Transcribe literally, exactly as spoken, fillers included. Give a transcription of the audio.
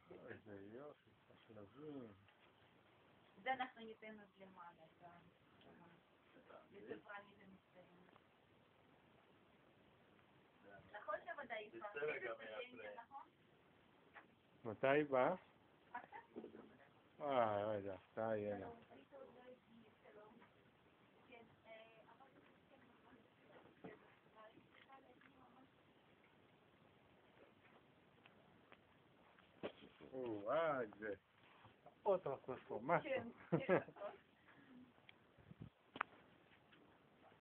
איזה יופי, השלבים. זה אנחנו ניתן עוד למעלה, זה פרני זה מסתיים. נכון שוודאי יפה, איזה סטודנטיה, נכון? מתי היא באה? אה, רגע, אתה יהיה לה. או, אה, זה. עוד רקוס פה, משהו.